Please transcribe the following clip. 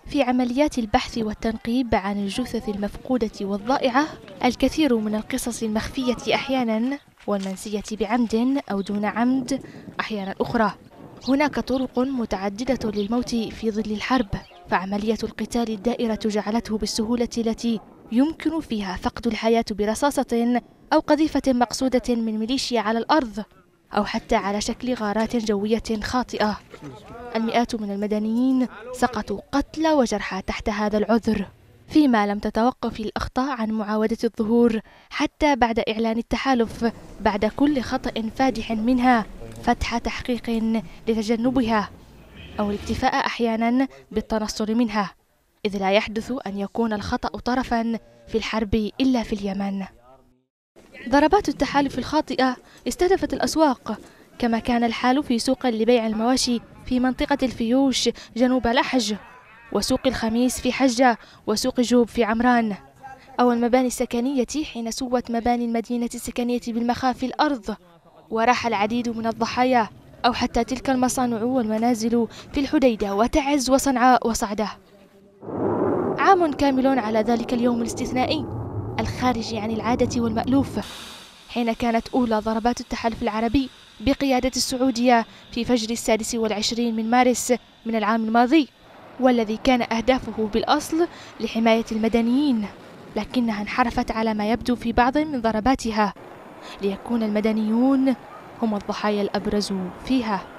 في عمليات البحث والتنقيب عن الجثث المفقودة والضائعة الكثير من القصص المخفية أحيانا والمنسية بعمد أو دون عمد أحيانا أخرى. هناك طرق متعددة للموت في ظل الحرب، فعملية القتال الدائرة جعلته بالسهولة التي يمكن فيها فقد الحياة برصاصة أو قذيفة مقصودة من ميليشيا على الأرض، أو حتى على شكل غارات جوية خاطئة. المئات من المدنيين سقطوا قتلى وجرحى تحت هذا العذر، فيما لم تتوقف الأخطاء عن معاودة الظهور حتى بعد إعلان التحالف بعد كل خطأ فادح منها فتح تحقيق لتجنبها أو الاكتفاء أحيانا بالتنصل منها، إذ لا يحدث أن يكون الخطأ طرفا في الحرب إلا في اليمن. ضربات التحالف الخاطئة استهدفت الأسواق، كما كان الحال في سوق لبيع المواشي في منطقة الفيوش جنوب لحج، وسوق الخميس في حجة، وسوق جوب في عمران، أو المباني السكنية حين سوت مباني المدينة السكنية بالمخافي الأرض وراح العديد من الضحايا، أو حتى تلك المصانع والمنازل في الحديدة وتعز وصنعاء وصعدة. عام كامل على ذلك اليوم الاستثنائي الخارج عن العادة والمألوف، حين كانت أولى ضربات التحالف العربي بقيادة السعودية في فجر 26 من مارس من العام الماضي، والذي كان أهدافه بالأصل لحماية المدنيين، لكنها انحرفت على ما يبدو في بعض من ضرباتها ليكون المدنيون هم الضحايا الأبرز فيها.